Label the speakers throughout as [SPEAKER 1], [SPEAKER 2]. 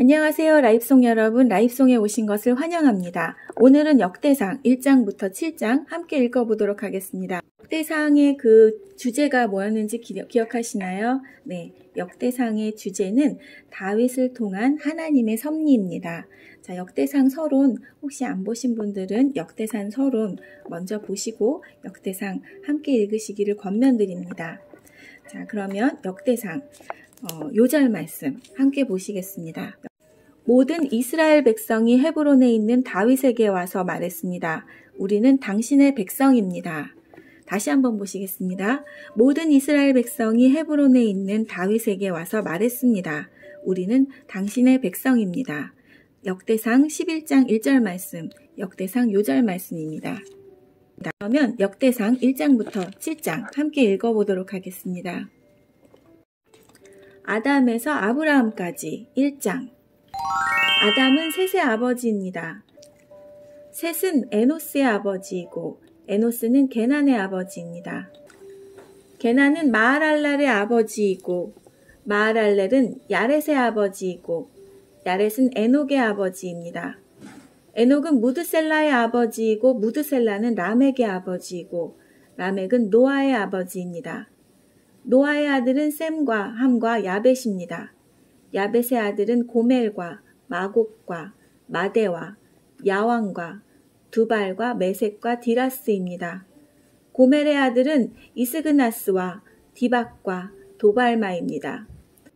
[SPEAKER 1] 안녕하세요. 라입송 여러분, 라입송에 오신 것을 환영합니다. 오늘은 역대상 1장부터 7장 함께 읽어보도록 하겠습니다. 역대상의 그 주제가 뭐였는지 기억하시나요? 네, 역대상의 주제는 다윗을 통한 하나님의 섭리입니다. 자, 역대상 서론 혹시 안 보신 분들은 역대상 서론 먼저 보시고 역대상 함께 읽으시기를 권면드립니다. 자, 그러면 역대상 요절 말씀 함께 보시겠습니다. 모든 이스라엘 백성이 헤브론에 있는 다윗에게 와서 말했습니다. 우리는 당신의 백성입니다. 다시 한번 보시겠습니다. 모든 이스라엘 백성이 헤브론에 있는 다윗에게 와서 말했습니다. 우리는 당신의 백성입니다. 역대상 11장 1절 말씀, 역대상 요절 말씀입니다. 그러면 역대상 1장부터 7장 함께 읽어보도록 하겠습니다. 아담에서 아브라함까지 1장. 아담은 셋의 아버지입니다. 셋은 에노스의 아버지이고 에노스는 게난의 아버지입니다. 게난은 마하랄렐의 아버지이고 마하랄렐은 야렛의 아버지이고 야렛은 에녹의 아버지입니다. 에녹은 무드셀라의 아버지이고 무드셀라는 라멕의 아버지이고 라멕은 노아의 아버지입니다. 노아의 아들은 셈과 함과 야벳입니다. 야벳의 아들은 고멜과 마곡과 마대와 야왕과 두발과 메섹과 디라스입니다. 고멜의 아들은 이스그나스와 디박과 도발마입니다.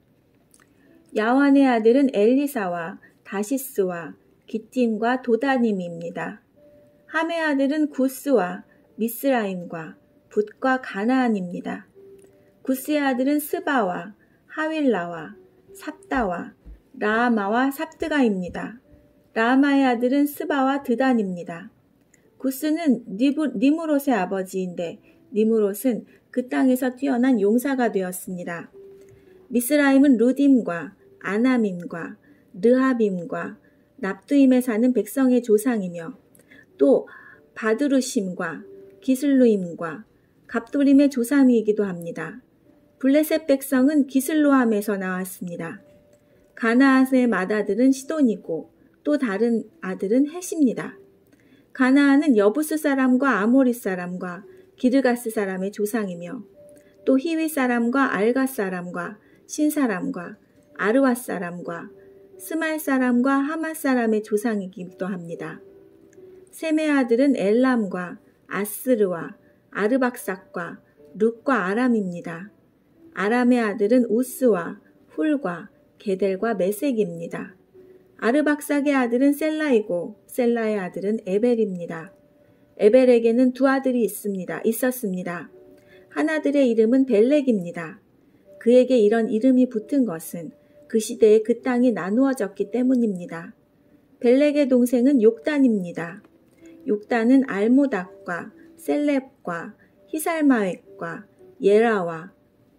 [SPEAKER 1] 야완의 아들은 엘리사와 다시스와 기팀과 도다님입니다. 함의 아들은 구스와 미스라임과 붓과 가나안입니다. 구스의 아들은 스바와 하윌라와 삽다와 라아마와 삽드가입니다. 라아마의 아들은 스바와 드단입니다. 구스는 니무롯의 아버지인데 니무롯은 그 땅에서 뛰어난 용사가 되었습니다. 미스라임은 루딤과 아나밈과 르하빔과 납두임에 사는 백성의 조상이며 또 바드루심과 기슬루임과 갑도림의 조상이기도 합니다. 블레셋 백성은 기슬로함에서 나왔습니다. 가나안의 맏아들은 시돈이고 또 다른 아들은 헷입니다. 가나안은 여부스 사람과 아모리 사람과 기르가스 사람의 조상이며 또 히위 사람과 알가 사람과 신 사람과 아르와 사람과 스말 사람과 하맛 사람의 조상이기도 합니다. 셈의 아들은 엘람과 아스르와 아르박삭과 룻과 아람입니다. 아람의 아들은 우스와 훌과 게델과 메섹입니다. 아르박삭의 아들은 셀라이고 셀라의 아들은 에벨입니다. 에벨에게는 두 아들이 있었습니다. 한 아들의 이름은 벨렉입니다. 그에게 이런 이름이 붙은 것은 그 시대에 그 땅이 나누어졌기 때문입니다. 벨렉의 동생은 욕단입니다. 욕단은 알모닥과 셀렙과 히살마웻과 예라와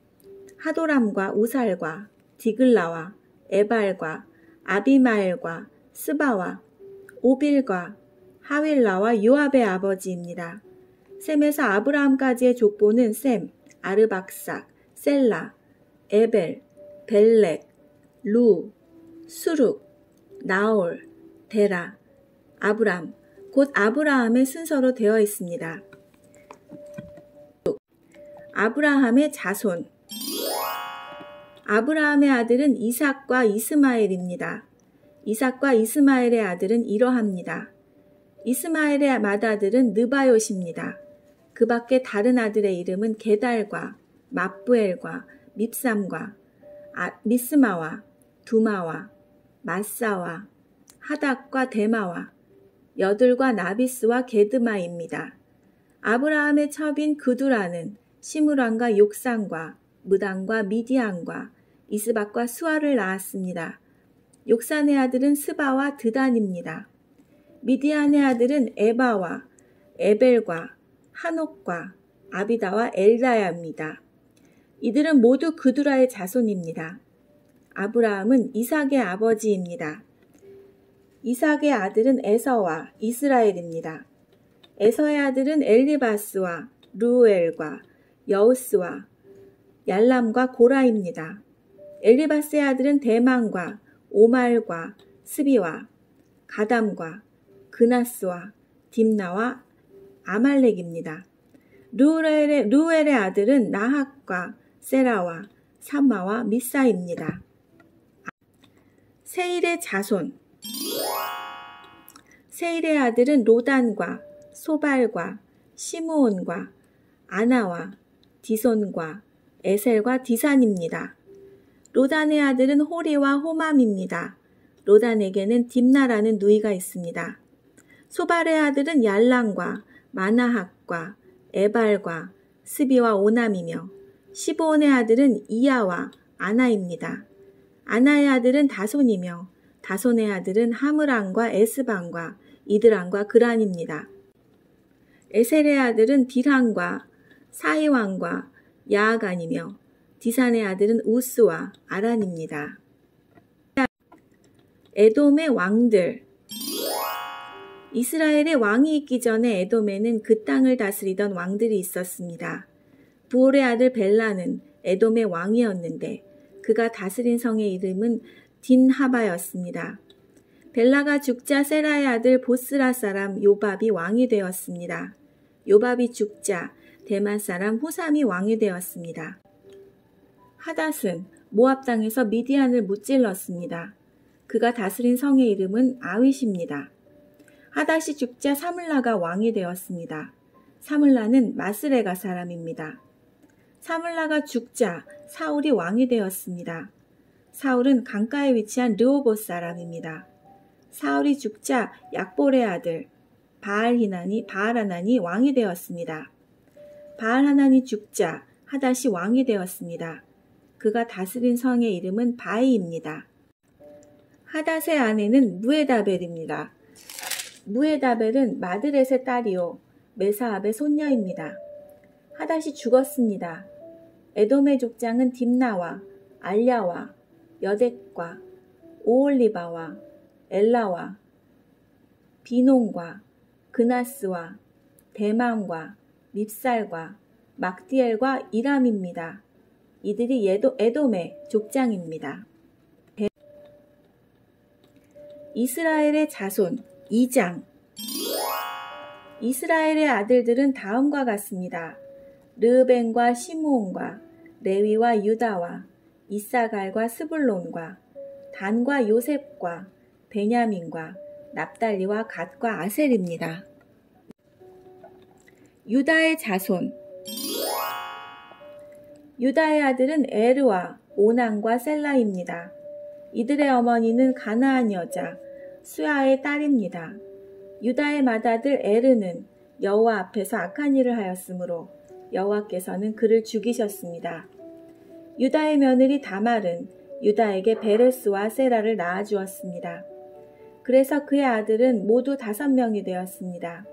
[SPEAKER 1] 하도람과 우살과 디글라와 에발과 아비마엘과 스바와 오빌과 하윌라와 요압의 아버지입니다. 셈에서 아브라함까지의 족보는 셈, 아르박삭, 셀라, 에벨, 벨렉, 루, 수룩, 나올, 데라, 아브람, 곧 아브라함의 순서로 되어 있습니다. 아브라함의 자손. 아브라함의 아들은 이삭과 이스마엘입니다. 이삭과 이스마엘의 아들은 이러합니다. 이스마엘의 맏아들은 느바요시입니다. 그 밖에 다른 아들의 이름은 게달과 맙부엘과 밉삼과 미스마와 두마와 마사와 하닥과 데마와 여들과 나비스와 게드마입니다. 아브라함의 첩인 그두라는 시므란과 욕산과 무단과 미디안과 이스박과 수아를 낳았습니다. 욕산의 아들은 스바와 드단입니다. 미디안의 아들은 에바와 에벨과 하녹과 아비다와 엘다야입니다. 이들은 모두 그두라의 자손입니다. 아브라함은 이삭의 아버지입니다. 이삭의 아들은 에서와 이스라엘입니다. 에서의 아들은 엘리바스와 루엘과 여우스와 얄람과 고라입니다. 엘리바스의 아들은 대만과 오말과 스비와 가담과 그나스와 딥나와 아말렉입니다. 루엘의 아들은 나학과 세라와 삼마와 미사입니다. 세일의 자손. 세일의 아들은 로단과 소발과 시므온과 아나와 디손과 에셀과 디산입니다. 로단의 아들은 호리와 호맘입니다. 로단에게는 딥나라는 누이가 있습니다. 소발의 아들은 얄랑과 마나학과 에발과 스비와 오남이며 시브온의 아들은 이야와 아나입니다. 아나의 아들은 다손이며 다손의 아들은 하므랑과 에스방과 이드랑과 그란입니다. 에셀의 아들은 빌한과 사이왕과 야아간이며 디산의 아들은 우스와 아란입니다. 에돔의 왕들. 이스라엘의 왕이 있기 전에 에돔에는 그 땅을 다스리던 왕들이 있었습니다. 부올의 아들 벨라는 에돔의 왕이었는데 그가 다스린 성의 이름은 딘하바였습니다. 벨라가 죽자 세라의 아들 보스라 사람 요밥이 왕이 되었습니다. 요밥이 죽자 대만 사람 후삼이 왕이 되었습니다. 하닷은 모압 땅에서 미디안을 무찔렀습니다. 그가 다스린 성의 이름은 아윗입니다. 하닷이 죽자 사물라가 왕이 되었습니다. 사물라는 마스레가 사람입니다. 사물라가 죽자 사울이 왕이 되었습니다. 사울은 강가에 위치한 르호봇 사람입니다. 사울이 죽자 약볼의 아들 바알하난이 왕이 되었습니다. 바알하난이 죽자 하닷이 왕이 되었습니다. 그가 다스린 성의 이름은 바이입니다. 하닷의 아내는 무에다벨입니다. 무에다벨은 마드렛의 딸이요 메사압의 손녀입니다. 하닷이 죽었습니다. 에돔의 족장은 딥나와 알야와 여덱과 오올리바와 엘라와 비논과 그나스와 대만과 밉살과 막디엘과 이람입니다. 이들이 에돔의 족장입니다. 이스라엘의 자손 2장. 이스라엘의 아들들은 다음과 같습니다. 르으벤과 시므온과 레위와 유다와 이사갈과 스불론과 단과 요셉과 베냐민과 납달리와 갓과 아셀입니다. 유다의 자손. 유다의 아들은 에르와 오난과 셀라입니다. 이들의 어머니는 가나안 여자 수야의 딸입니다. 유다의 맏아들 에르는 여호와 앞에서 악한 일을 하였으므로 여호와께서는 그를 죽이셨습니다. 유다의 며느리 다말은 유다에게 베레스와 세라를 낳아주었습니다. 그래서 그의 아들은 모두 5명이 되었습니다.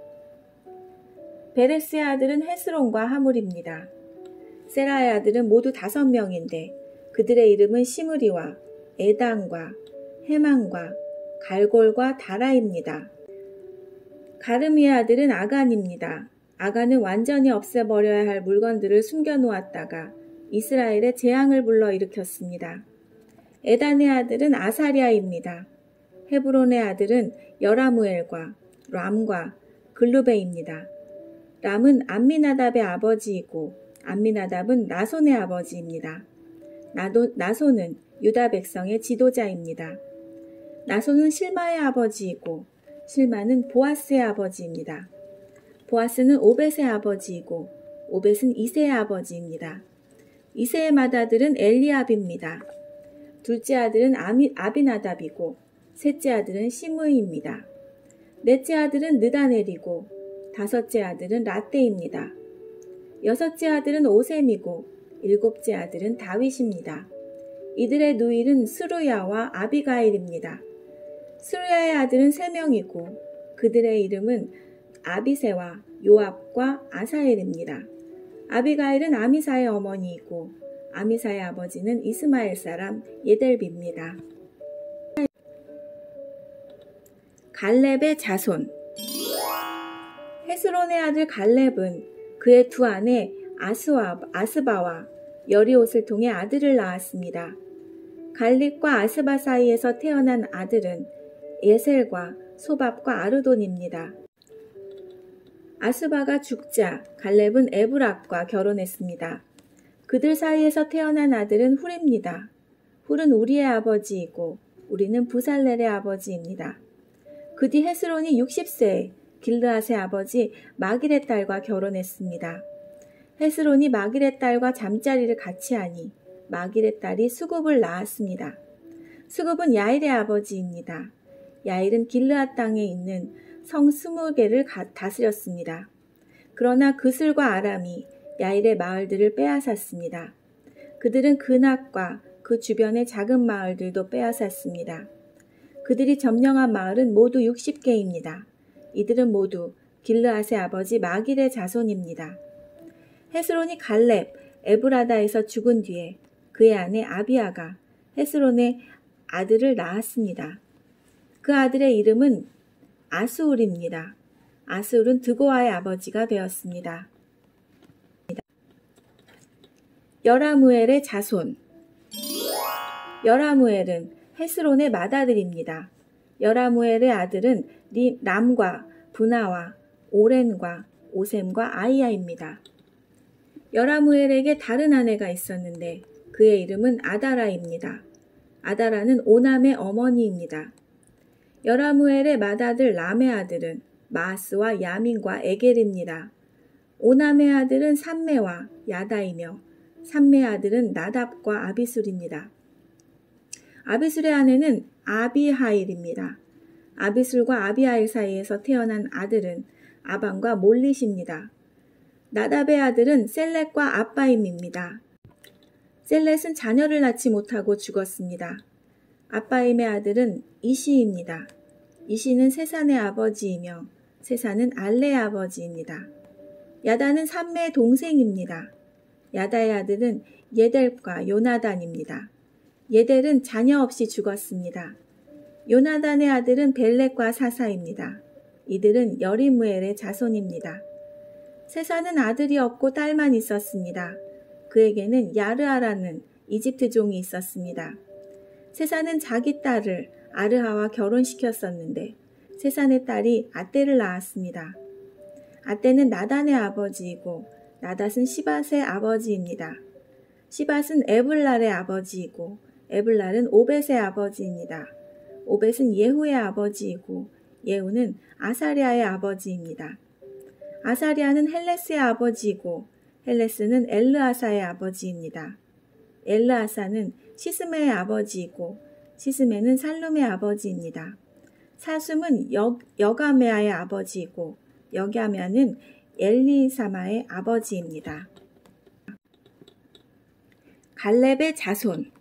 [SPEAKER 1] 베레스의 아들은 헤스론과 하물입니다. 세라의 아들은 모두 5명인데 그들의 이름은 시므리와 에당과 헤만과 갈골과 다라입니다. 가르미의 아들은 아간입니다. 아간은 완전히 없애버려야 할 물건들을 숨겨놓았다가 이스라엘에 재앙을 불러일으켰습니다. 에단의 아들은 아사리아입니다. 헤브론의 아들은 여라무엘과 람과 글루베입니다. 람은 암미나답의 아버지이고 암미나답은 나손의 아버지입니다. 나손은 유다 백성의 지도자입니다. 나손은 실마의 아버지이고 실마는 보아스의 아버지입니다. 보아스는 오벳의 아버지이고 오벳은 이세의 아버지입니다. 이세의 맏아들은 엘리압입니다. 둘째 아들은 아비나답이고 셋째 아들은 시므이입니다. 넷째 아들은 느다넬이고 다섯째 아들은 라떼입니다. 여섯째 아들은 오셈이고 일곱째 아들은 다윗입니다. 이들의 누이는 스루야와 아비가일입니다. 스루야의 아들은 3명이고 그들의 이름은 아비세와 요압과 아사엘입니다. 아비가일은 아미사의 어머니이고 아미사의 아버지는 이스마엘 사람 예델비입니다. 갈렙의 자손. 헤스론의 아들 갈렙은 그의 두 아내 아스바와 여리옷을 통해 아들을 낳았습니다. 갈립과 아스바 사이에서 태어난 아들은 예셀과 소밥과 아르돈입니다. 아스바가 죽자 갈렙은 에브락과 결혼했습니다. 그들 사이에서 태어난 아들은 훌입니다. 훌은 우리의 아버지이고 우리는 부살렐의 아버지입니다. 그 뒤 헤스론이 60세에 길르앗의 아버지 마길의 딸과 결혼했습니다. 헤스론이 마길의 딸과 잠자리를 같이 하니 마길의 딸이 수굽을 낳았습니다. 수굽은 야일의 아버지입니다. 야일은 길르앗 땅에 있는 성 20개를 다스렸습니다. 그러나 그슬과 아람이 야일의 마을들을 빼앗았습니다. 그들은 그낙과 그 주변의 작은 마을들도 빼앗았습니다. 그들이 점령한 마을은 모두 60개입니다. 이들은 모두 길르앗의 아버지 마길의 자손입니다. 헤스론이 갈렙, 에브라다에서 죽은 뒤에 그의 아내 아비아가 헤스론의 아들을 낳았습니다. 그 아들의 이름은 아스울입니다. 아스울은 드고아의 아버지가 되었습니다. 여라무엘의 자손. 여라무엘은 헤스론의 맏아들입니다. 여라무엘의 아들은 람과 브나와 오렌과 오셈과 아이야입니다. 여라무엘에게 다른 아내가 있었는데 그의 이름은 아다라입니다. 아다라는 오남의 어머니입니다. 여라무엘의 맏아들 람의 아들은 마아스와 야민과 에겔입니다. 오남의 아들은 삼메와 야다이며 삼메의 아들은 나답과 아비술입니다. 아비술의 아내는 아비하일입니다. 아비술과 아비하일 사이에서 태어난 아들은 아방과 몰릿입니다. 나답의 아들은 셀렛과 아빠임입니다. 셀렛은 자녀를 낳지 못하고 죽었습니다. 아빠임의 아들은 이시입니다. 이시는 세산의 아버지이며 세산은 알레의 아버지입니다. 야다는 삼메의 동생입니다. 야다의 아들은 예델과 요나단입니다. 예델은 자녀 없이 죽었습니다. 요나단의 아들은 벨렉과 사사입니다. 이들은 여리무엘의 자손입니다. 세산은 아들이 없고 딸만 있었습니다. 그에게는 야르아라는 이집트 종이 있었습니다. 세산은 자기 딸을 아르하와 결혼시켰었는데 세산의 딸이 아떼를 낳았습니다. 아떼는 나단의 아버지이고 나닷은 시밧의 아버지입니다. 시밧은 에블랄의 아버지이고 에블랄은 오벳의 아버지입니다. 오벳은 예후의 아버지이고 예후는 아사리아의 아버지입니다. 아사리아는 헬레스의 아버지이고 헬레스는 엘르아사의 아버지입니다. 엘르아사는 시스메의 아버지이고 시스메는 살룸의 아버지입니다. 사숨은 여가메아의 아버지이고 여가메아는 엘리사마의 아버지입니다. 갈렙의 자손.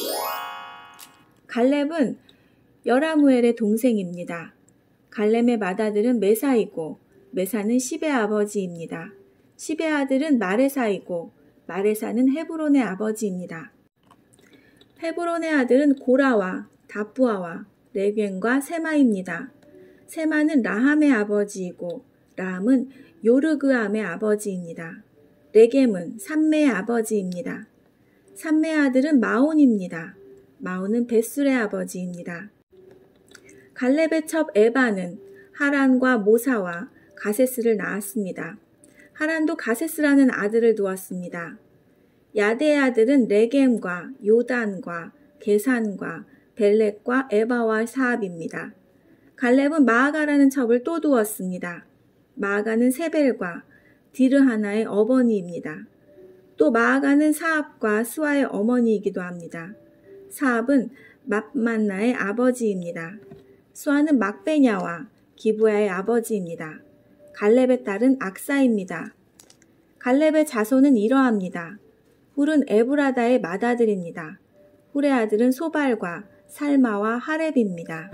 [SPEAKER 1] 갈렙은 여라무엘의 동생입니다. 갈렙의 맏아들은 메사이고 메사는 십의 아버지입니다. 십의 아들은 마레사이고 마레사는 헤브론의 아버지입니다. 헤브론의 아들은 고라와 다부아와 레겐과 세마입니다. 세마는 라함의 아버지이고 라함은 요르그암의 아버지입니다. 레겜은 삼메의 아버지입니다. 삼메의 아들은 마온입니다. 마온은 벳술의 아버지입니다. 갈렙의 첩 에바는 하란과 모사와 가세스를 낳았습니다. 하란도 가세스라는 아들을 두었습니다. 야데의 아들은 레겜과 요단과 게산과 벨렉과 에바와 사압입니다. 갈렙은 마아가라는 첩을 또 두었습니다. 마아가는 세벨과 디르하나의 어머니입니다. 또 마아가는 사압과 스와의 어머니이기도 합니다. 사압은 맙만나의 아버지입니다. 스와는 막베냐와 기브야의 아버지입니다. 갈렙의 딸은 악사입니다. 갈렙의 자손은 이러합니다. 훌은 에브라다의 맏아들입니다. 훌의 아들은 소발과 살마와 하렙입니다.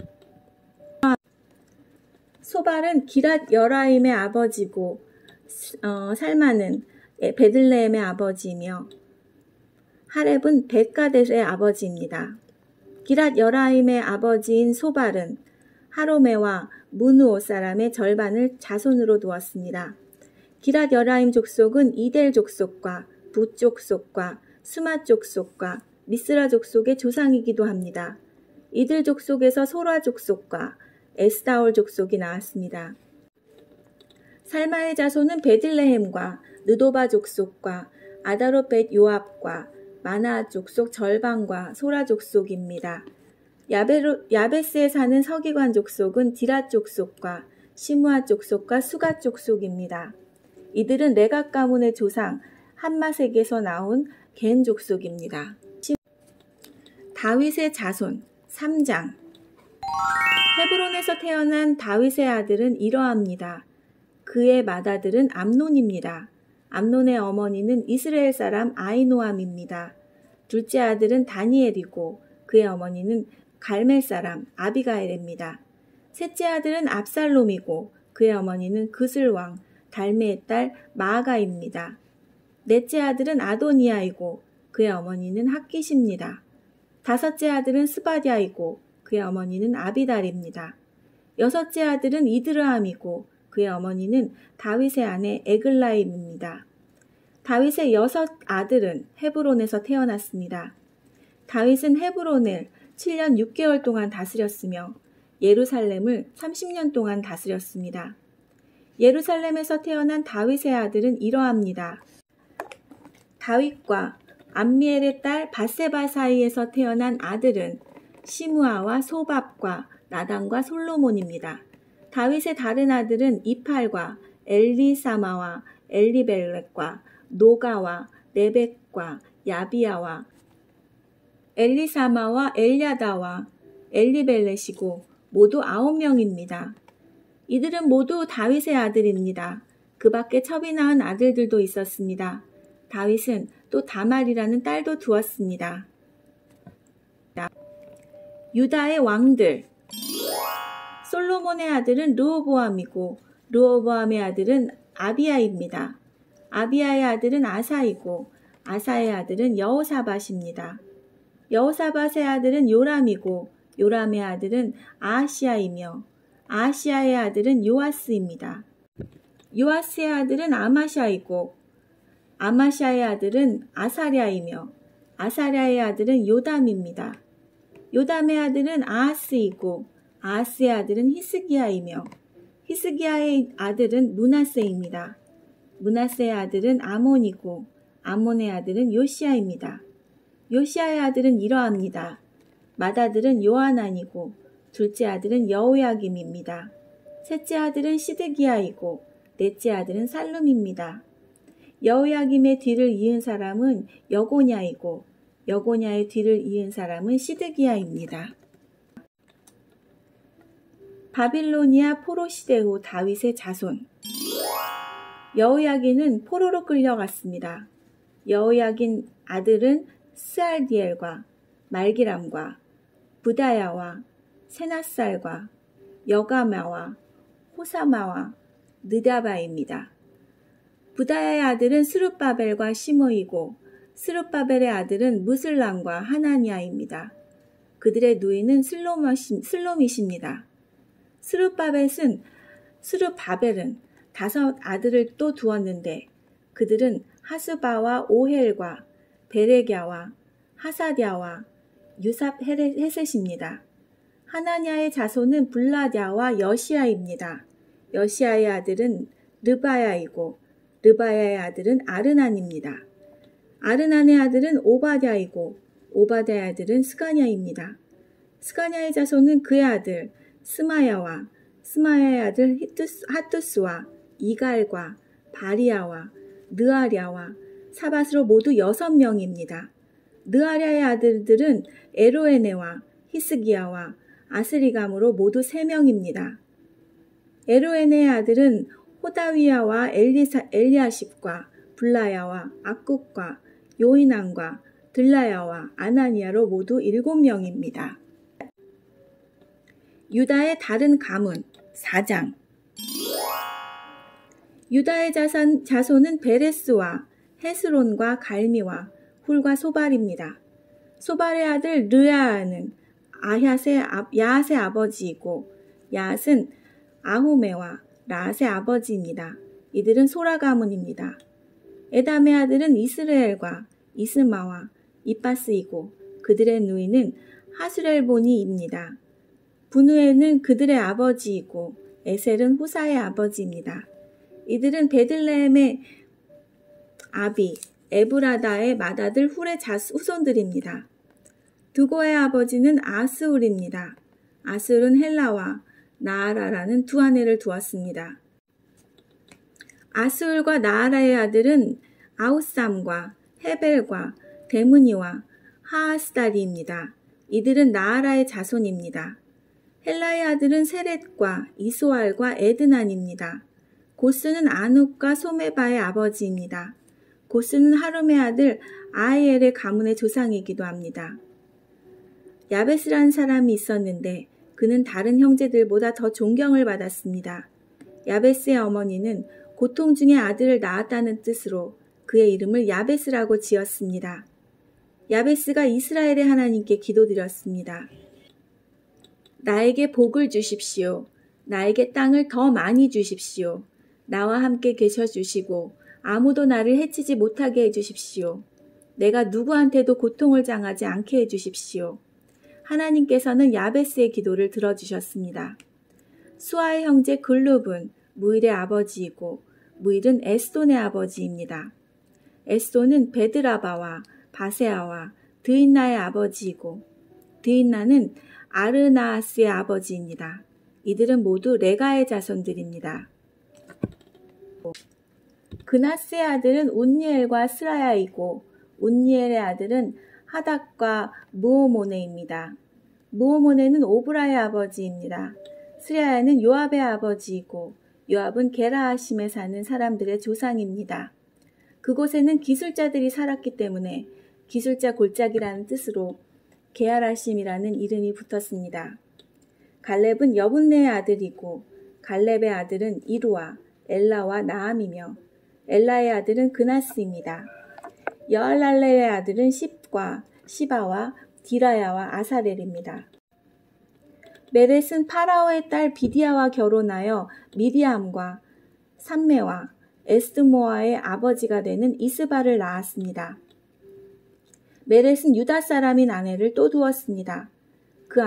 [SPEAKER 1] 소발은 기랏 여라임의 아버지고 살마는 베들레헴의 아버지이며 하렙은 벳가델의 아버지입니다. 기랏 여라임의 아버지인 소발은 하로메와 무누오 사람의 절반을 자손으로 두었습니다. 기랏 여라임 족속은 이델 족속과 붓 족속과 수맛 족속과 미스라 족속의 조상이기도 합니다. 이들 족속에서 소라 족속과 에스다올 족속이 나왔습니다. 살마의 자손은 베들레헴과 느도바 족속과 아다롯벳 요압과 마나 족속 절반과 소라 족속입니다. 야베스에 사는 서기관 족속은 디라 족속과 시므아 족속과 수가 족속입니다. 이들은 레갑 가문의 조상 함마색에서 나온 겐 족속입니다. 다윗의 자손 3장. 헤브론에서 태어난 다윗의 아들은 이러합니다. 그의 맏아들은 암논입니다. 암논의 어머니는 이스라엘 사람 아히노암입니다. 둘째 아들은 다니엘이고 그의 어머니는 갈멜 사람 아비가일입니다. 셋째 아들은 압살롬이고 그의 어머니는 그슬왕 달메의 딸 마아가입니다. 넷째 아들은 아도니아이고 그의 어머니는 핫깃입니다. 다섯째 아들은 스바디아이고 그의 어머니는 아비달입니다. 여섯째 아들은 이드르함이고 그의 어머니는 다윗의 아내 에글라임입니다. 다윗의 여섯 아들은 헤브론에서 태어났습니다. 다윗은 헤브론을 7년 6개월 동안 다스렸으며 예루살렘을 30년 동안 다스렸습니다. 예루살렘에서 태어난 다윗의 아들은 이러합니다. 다윗과 암미엘의 딸 밧세바 사이에서 태어난 아들은 시므아와 소밥과 나단과 솔로몬입니다. 다윗의 다른 아들은 이팔과 엘리사마와 엘리벨렉과 노가와 레벡과 야비야와 엘리사마와 엘야다와 엘리벨렛이고 모두 9명입니다. 이들은 모두 다윗의 아들입니다. 그 밖에 첩이 낳은 아들들도 있었습니다. 다윗은 또 다말이라는 딸도 두었습니다. 유다의 왕들. 솔로몬의 아들은 르호보암이고 르호보암의 아들은 아비야입니다. 아비야의 아들은 아사이고 아사의 아들은 여호사밧입니다. 여호사밧의 아들은 요람이고 요람의 아들은 아하시야이며 아하시야의 아들은 요아스입니다. 요아스의 아들은 아마샤이고 아마샤의 아들은 아사랴이며 아사랴의 아들은 요담입니다. 요담의 아들은 아하스이고 아하스의 아들은 히스기야이며 히스기야의 아들은 므낫세입니다. 므낫세의 아들은 아몬이고 아몬의 아들은 요시야입니다. 요시야의 아들은 이러합니다. 맏아들은 요하난이고 둘째 아들은 여호야김입니다. 셋째 아들은 시드기야이고 넷째 아들은 살룸입니다. 여호야김의 뒤를 이은 사람은 여고냐이고 여고냐의 뒤를 이은 사람은 시드기야입니다. 바빌로니아 포로 시대 후 다윗의 자손. 여호야긴은 포로로 끌려갔습니다. 여호야긴 아들은 스알디엘과 말기람과 부다야와 세낫살과 여가마와 호사마와 느다바입니다. 부다야의 아들은 스룹바벨과 시므이고 스룹바벨의 아들은 무슬람과 하나니아입니다. 그들의 누이는 슬로밋입니다. 스룹바벨은 5 아들을 또 두었는데 그들은 하스바와 오헬과 베레갸와 하사랴와 유삽 헤셋입니다. 하나냐의 자손은 블라랴와 여시야입니다. 여시야의 아들은 르바야이고 르바야의 아들은 아르난입니다. 아르난의 아들은 오바댜이고 오바댜의 아들은 스가냐입니다. 스가냐의 자손은 그의 아들 스마야와 스마야의 아들 하투스와 이갈과 바리야와 느아랴와 사밧으로 모두 6명입니다. 느아랴의 아들들은 에로에네와 히스기야와 아스리감으로 모두 3명입니다. 에로에네의 아들은 호다위야와 엘리아십과 블라야와 악국과 요이난과 들라야와 아나니아로 모두 7명입니다. 유다의 다른 가문 4장. 유다의 자손은 베레스와 헤스론과 갈미와 훌과 소발입니다. 소발의 아들 르야는 야앗의 아버지이고 야앗은 아후메와 라앗의 아버지입니다. 이들은 소라 가문입니다. 에담의 아들은 이스라엘과 이스마와 이빠스이고 그들의 누이는 하수렐본이입니다. 분우엘은 그들의 아버지이고 에셀은 후사의 아버지입니다. 이들은 베들레헴의 아비 에브라다의 맏아들 훌의 후손들입니다. 두고의 아버지는 아스울입니다. 아스울은 헬라와 나아라라는 두 아내를 두었습니다. 아스울과 나아라의 아들은 아우삼과 헤벨과 데므니와 하아스다리입니다. 이들은 나아라의 자손입니다. 헬라의 아들은 세렛과 이소알과 에드난입니다. 고스는 아눕과 소메바의 아버지입니다. 고스는 하룸의 아들 아이엘의 가문의 조상이기도 합니다. 야베스라는 사람이 있었는데 그는 다른 형제들보다 더 존경을 받았습니다. 야베스의 어머니는 고통 중에 아들을 낳았다는 뜻으로 그의 이름을 야베스라고 지었습니다. 야베스가 이스라엘의 하나님께 기도드렸습니다. 나에게 복을 주십시오. 나에게 땅을 더 많이 주십시오. 나와 함께 계셔 주시고 아무도 나를 해치지 못하게 해주십시오. 내가 누구한테도 고통을 당하지 않게 해주십시오. 하나님께서는 야베스의 기도를 들어주셨습니다. 수아의 형제 글룹은 무일의 아버지이고 무일은 에스돈의 아버지입니다. 에스돈은 베드라바와 바세아와 드인나의 아버지이고 드인나는 아르나아스의 아버지입니다. 이들은 모두 레가의 자손들입니다. 그나스의 아들은 운니엘과 스라야이고 운니엘의 아들은 하닥과 무오모네입니다. 무오모네는 오브라의 아버지입니다. 스라야는 요압의 아버지이고 요압은 게라하심에 사는 사람들의 조상입니다. 그곳에는 기술자들이 살았기 때문에 기술자 골짜기라는 뜻으로 게라하심이라는 이름이 붙었습니다. 갈렙은 여분네의 아들이고 갈렙의 아들은 이루와 엘라와 나함이며 엘라의 아들은 그나스입니다. 여알랄레의 아들은 십과 시바와 디라야와 아사렐입니다. 메렛은 파라오의 딸 비디아와 결혼하여 미디암과 삼메와 에스드모아의 아버지가 되는 이스바를 낳았습니다. 메렛은 유다 사람인 아내를 또 두었습니다. 그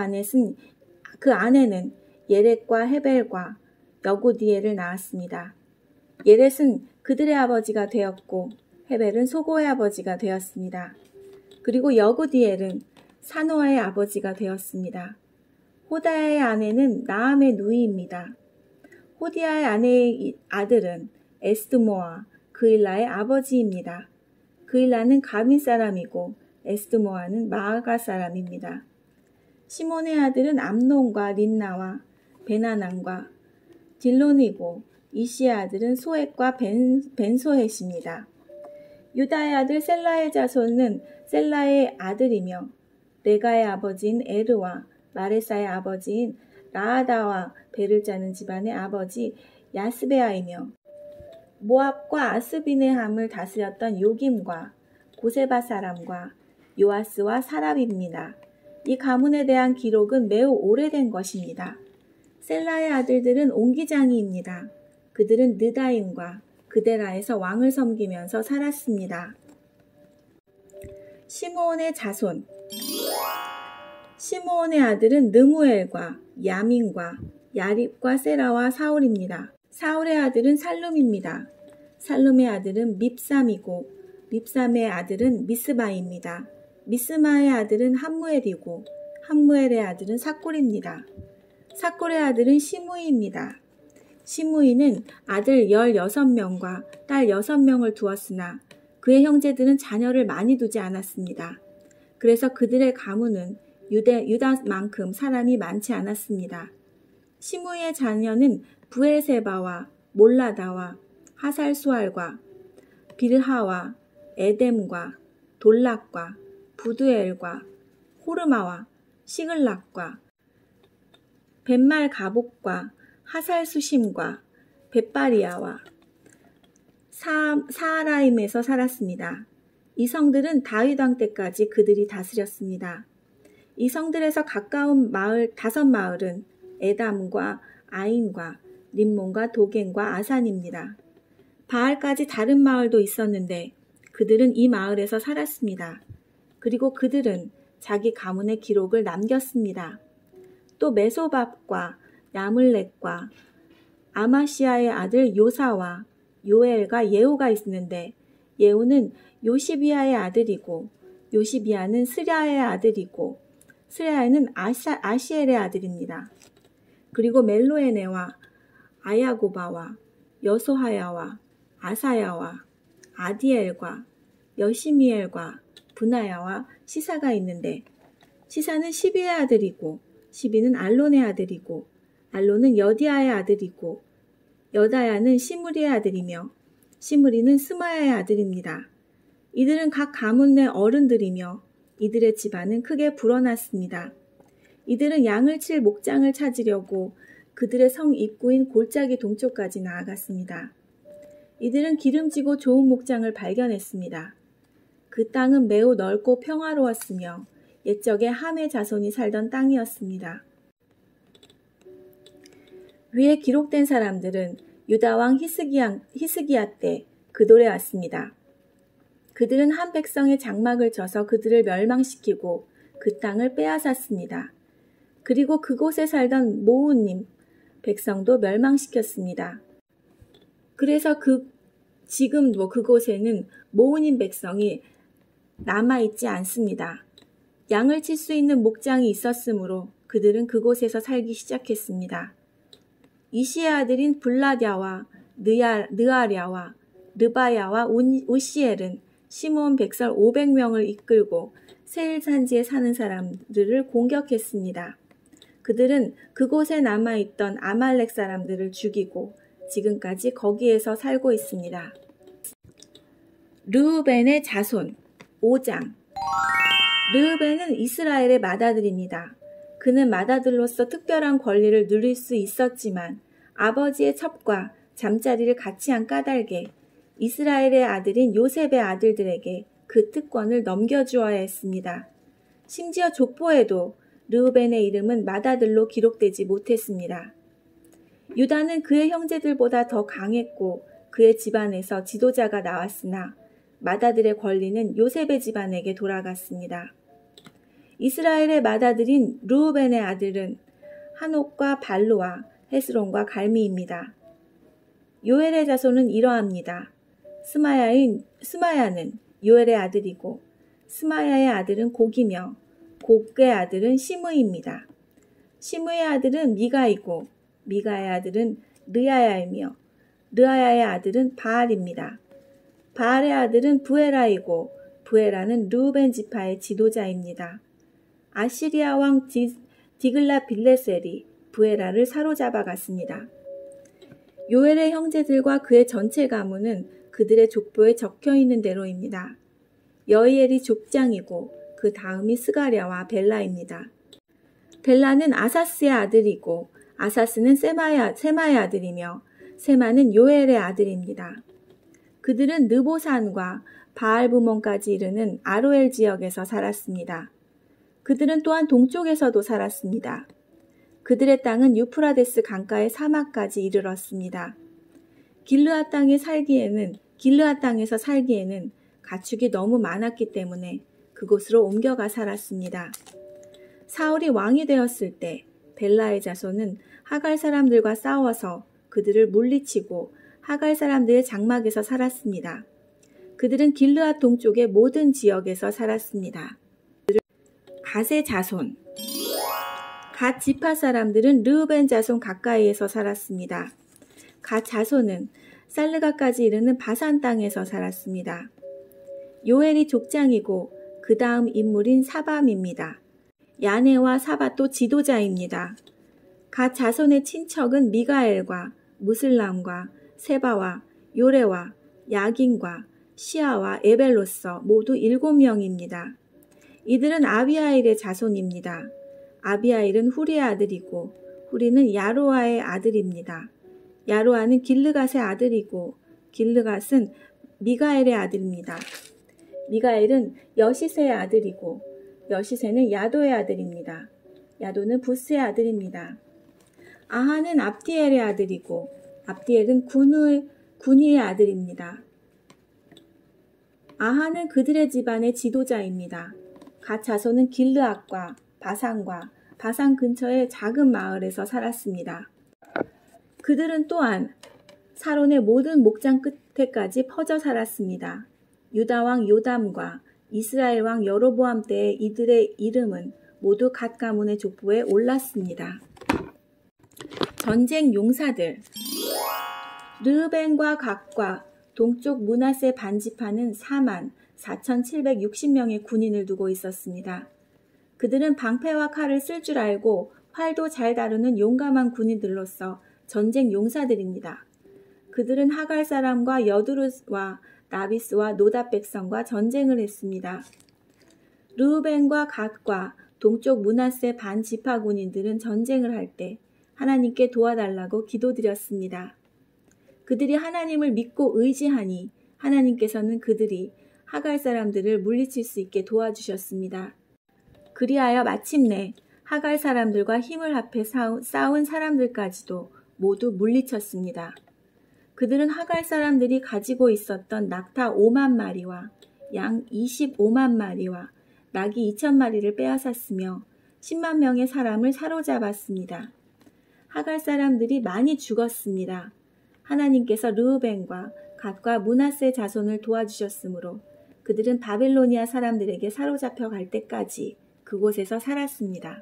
[SPEAKER 1] 아내는 예렛과 헤벨과 여고디엘을 낳았습니다. 예렛은 그들의 아버지가 되었고 헤벨은 소고의 아버지가 되었습니다. 그리고 여고디엘은 사노아의 아버지가 되었습니다. 호다야의 아내는 나함의 누이입니다. 호디야의 아내의 아들은 에스드모아, 그일라의 아버지입니다. 그일라는 가민 사람이고 에스드모아는 마아가 사람입니다. 시몬의 아들은 암논과 린나와 베나난과 딜론이고 이시의 아들은 소헷과 벤소헷입니다. 유다의 아들 셀라의 자손은 셀라의 아들이며 레가의 아버지인 에르와 마레사의 아버지인 라아다와 베를 짜는 집안의 아버지 야스베아이며 모압과 아스비네함을 다스렸던 요김과 고세바 사람과 요아스와 사랍입니다. 이 가문에 대한 기록은 매우 오래된 것입니다. 셀라의 아들들은 옹기장이입니다. 그들은 느다임과 그데라에서 왕을 섬기면서 살았습니다. 시므온의 자손. 시므온의 아들은 느무엘과 야민과 야립과 세라와 사울입니다. 사울의 아들은 살룸입니다. 살룸의 아들은 밉삼이고 밉삼의 아들은 미스바입니다. 미스마의 아들은 함무엘이고 함무엘의 아들은 삭골입니다. 삭골의 아들은 시므이입니다. 시므이는 아들 16명과 딸 6명을 두었으나 그의 형제들은 자녀를 많이 두지 않았습니다. 그래서 그들의 가문은 유다만큼 사람이 많지 않았습니다. 시므이의 자녀는 부엘세바와 몰라다와 하살수알과 빌하와 에뎀과 돌락과 부두엘과 호르마와 시글락과 벳말 가복과 하살수심과 벳바리아와 사하라임에서 살았습니다. 이 성들은 다윗 왕 때까지 그들이 다스렸습니다. 이 성들에서 가까운 마을 5마을은 에담과 아인과 림몬과 도겐과 아산입니다. 바알까지 다른 마을도 있었는데 그들은 이 마을에서 살았습니다. 그리고 그들은 자기 가문의 기록을 남겼습니다. 또 메소밥과 야물렉과 아마시아의 아들 요사와 요엘과 예후가 있는데 예후는 요시비아의 아들이고 요시비아는 스랴의 아들이고 스랴는 아시엘의 아들입니다. 그리고 멜로에네와 아야고바와 여소하야와 아사야와 아디엘과 여시미엘과 분하야와 시사가 있는데 시사는 시비의 아들이고 시비는 알론의 아들이고 알론은 여디아의 아들이고 여다야는 시므리의 아들이며 시므리는 스마야의 아들입니다. 이들은 각 가문의 어른들이며 이들의 집안은 크게 불어났습니다. 이들은 양을 칠 목장을 찾으려고 그들의 성 입구인 골짜기 동쪽까지 나아갔습니다. 이들은 기름지고 좋은 목장을 발견했습니다. 그 땅은 매우 넓고 평화로웠으며 옛적에 함의 자손이 살던 땅이었습니다. 위에 기록된 사람들은 유다 왕 히스기야 때 그돌에 왔습니다. 그들은 한 백성의 장막을 쳐서 그들을 멸망시키고 그 땅을 빼앗았습니다. 그리고 그곳에 살던 모우님 백성도 멸망시켰습니다. 그래서 지금도 그곳에는 모우님 백성이 남아있지 않습니다. 양을 칠 수 있는 목장이 있었으므로 그들은 그곳에서 살기 시작했습니다. 이시의 아들인 블라랴와 느아랴와 르바야와 우시엘은 시므온 백성 500명을 이끌고 세일 산지에 사는 사람들을 공격했습니다. 그들은 그곳에 남아있던 아말렉 사람들을 죽이고 지금까지 거기에서 살고 있습니다. 르우벤의 자손 5장. 르우벤은 이스라엘의 맏아들입니다. 그는 맏아들로서 특별한 권리를 누릴 수 있었지만 아버지의 첩과 잠자리를 같이 한 까닭에 이스라엘의 아들인 요셉의 아들들에게 그 특권을 넘겨주어야 했습니다. 심지어 족보에도 르우벤의 이름은 맏아들로 기록되지 못했습니다. 유다는 그의 형제들보다 더 강했고 그의 집안에서 지도자가 나왔으나 맏아들의 권리는 요셉의 집안에게 돌아갔습니다. 이스라엘의 맏아들인 르우벤의 아들은 한옥과 발루와 헤스론과 갈미입니다. 요엘의 자손은 이러합니다. 스마야는 요엘의 아들이고 스마야의 아들은 곡이며 곡의 아들은 시므이입니다. 시므의 아들은 미가이고 미가의 아들은 르야야이며 르야야의 아들은 바알입니다. 바알의 아들은 부에라이고 부에라는 르우벤 지파의 지도자입니다. 아시리아 왕 디글라 빌레셀이 부에라를 사로잡아 갔습니다. 요엘의 형제들과 그의 전체 가문은 그들의 족보에 적혀있는 대로입니다. 여이엘이 족장이고 그 다음이 스가랴와 벨라입니다. 벨라는 아사스의 아들이고 아사스는 세마의 아들이며 세마는 요엘의 아들입니다. 그들은 느보산과 바알부몬까지 이르는 아로엘 지역에서 살았습니다. 그들은 또한 동쪽에서도 살았습니다. 그들의 땅은 유프라데스 강가의 사막까지 이르렀습니다. 길르앗 땅에서 살기에는 가축이 너무 많았기 때문에 그곳으로 옮겨가 살았습니다. 사울이 왕이 되었을 때 벨라의 자손은 하갈 사람들과 싸워서 그들을 물리치고 하갈 사람들의 장막에서 살았습니다. 그들은 길르앗 동쪽의 모든 지역에서 살았습니다. 갓의 자손. 갓 지파 사람들은 르우벤 자손 가까이에서 살았습니다. 갓 자손은 살르가까지 이르는 바산 땅에서 살았습니다. 요엘이 족장이고 그 다음 인물인 사밤입니다. 야네와 사밧도 지도자입니다. 갓 자손의 친척은 미가엘과 무슬람과 세바와 요레와 야긴과 시아와 에벨로서 모두 7명입니다. 이들은 아비아일의 자손입니다. 아비아일은 후리의 아들이고 후리는 야로아의 아들입니다. 야로아는 길르갓의 아들이고 길르갓은 미가엘의 아들입니다. 미가엘은 여시세의 아들이고 여시세는 야도의 아들입니다. 야도는 부스의 아들입니다. 아하는 압디엘의 아들이고 압디엘은 군이의 아들입니다. 아하는 그들의 집안의 지도자입니다. 갓 자손은 길르앗과 바산과 바산 근처의 작은 마을에서 살았습니다. 그들은 또한 사론의 모든 목장 끝에까지 퍼져 살았습니다. 유다 왕 요담과 이스라엘 왕 여로보암 때에 이들의 이름은 모두 갓 가문의 족보에 올랐습니다. 전쟁 용사들. 르으벤과 갓과 동쪽 므낫세 반지파는 44,760명의 군인을 두고 있었습니다. 그들은 방패와 칼을 쓸 줄 알고 활도 잘 다루는 용감한 군인들로서 전쟁 용사들입니다. 그들은 하갈 사람과 여두르와 나비스와 노답 백성과 전쟁을 했습니다. 르우벤과 갓과 동쪽 므낫세 반지파 군인들은 전쟁을 할 때 하나님께 도와달라고 기도드렸습니다. 그들이 하나님을 믿고 의지하니 하나님께서는 그들이 하갈 사람들을 물리칠 수 있게 도와주셨습니다. 그리하여 마침내 하갈 사람들과 힘을 합해 싸운 사람들까지도 모두 물리쳤습니다. 그들은 하갈 사람들이 가지고 있었던 낙타 5만 마리와 양 25만 마리와 낙이 2,000마리를 빼앗았으며 10만 명의 사람을 사로잡았습니다. 하갈 사람들이 많이 죽었습니다. 하나님께서 르우벤과 갓과 므낫세 자손을 도와주셨으므로 그들은 바벨로니아 사람들에게 사로잡혀 갈 때까지 그곳에서 살았습니다.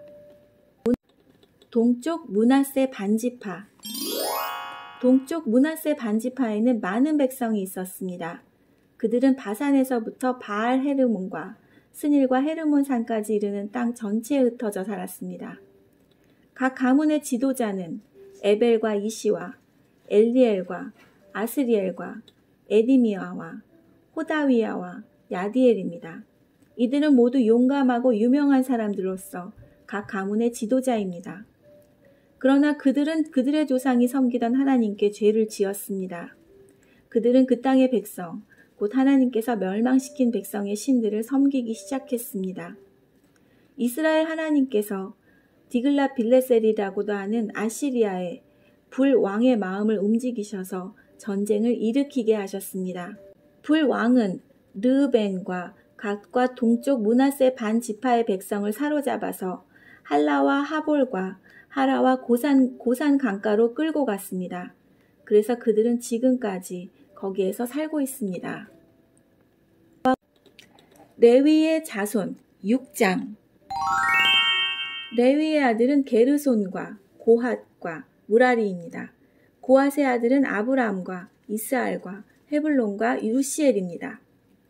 [SPEAKER 1] 동쪽 므낫세 반지파. 동쪽 므낫세 반지파에는 많은 백성이 있었습니다. 그들은 바산에서부터 바알 헤르몬과 스닐과 헤르몬 산까지 이르는 땅 전체에 흩어져 살았습니다. 각 가문의 지도자는 에벨과 이시와 엘리엘과 아스리엘과 에디미아와 호다위야와 야디엘입니다. 이들은 모두 용감하고 유명한 사람들로서 각 가문의 지도자입니다. 그러나 그들은 그들의 조상이 섬기던 하나님께 죄를 지었습니다. 그들은 그 땅의 백성, 곧 하나님께서 멸망시킨 백성의 신들을 섬기기 시작했습니다. 이스라엘 하나님께서 디글랏 빌레셀이라고도 하는 아시리아의 불왕의 마음을 움직이셔서 전쟁을 일으키게 하셨습니다. 불왕은 르으벤과 갓과 동쪽 므낫세 반지파의 백성을 사로잡아서 할라와 하볼과 하라와 고산 강가로 끌고 갔습니다. 그래서 그들은 지금까지 거기에서 살고 있습니다. 레위의 자손 6장. 레위의 아들은 게르손과 고핫과 무라리입니다. 고핫의 아들은 아브람과 이스알과 헤블론과 유시엘입니다.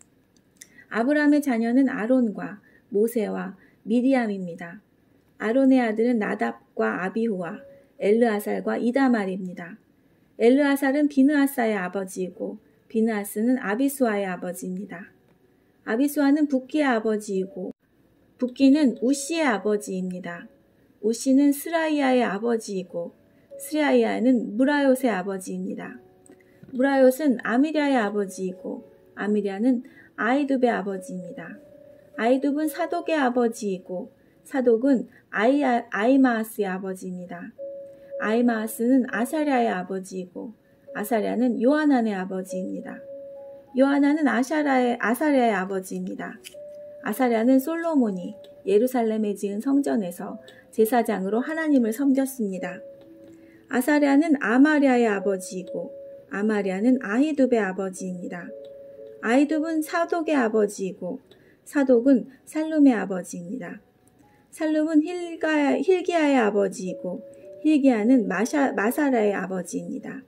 [SPEAKER 1] 아브람의 자녀는 아론과 모세와 미리암입니다. 아론의 아들은 나답과 아비후와 엘르아살과 이다말입니다. 엘르아살은 비느하사의 아버지이고 비느하스는 아비수아의 아버지입니다. 아비수아는 붓기의 아버지이고 붓기는 우시의 아버지입니다. 우시는 스라이아의 아버지이고 스라이아는 무라요스의 아버지입니다. 무라요스는 아미랴의 아버지이고 아미랴는 아이둡의 아버지입니다. 아이둡은 사독의 아버지이고 사독은 아이마아스의 아버지입니다. 아이마아스는 아사랴의 아버지이고 아사랴는 요하난의 아버지입니다. 요하난은 아사랴의 아버지입니다. 아사랴는 솔로몬이 예루살렘에 지은 성전에서 제사장으로 하나님을 섬겼습니다. 아사랴는 아마랴의 아버지이고 아마랴는 아히둡의 아버지입니다. 아히둡은 사독의 아버지이고 사독은 살룸의 아버지입니다. 살룸은 hil기야의 아버지이고 hil기야는 마사랴의 아버지입니다.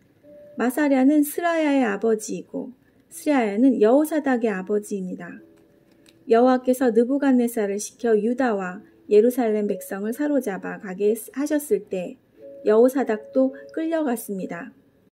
[SPEAKER 1] 마사랴는 스라야의 아버지이고 스라야는 여호사닥의 아버지입니다. 여호와께서 느부갓네살을 시켜 유다와 예루살렘 백성을 사로잡아 가게 하셨을 때 여호사닥도 끌려갔습니다.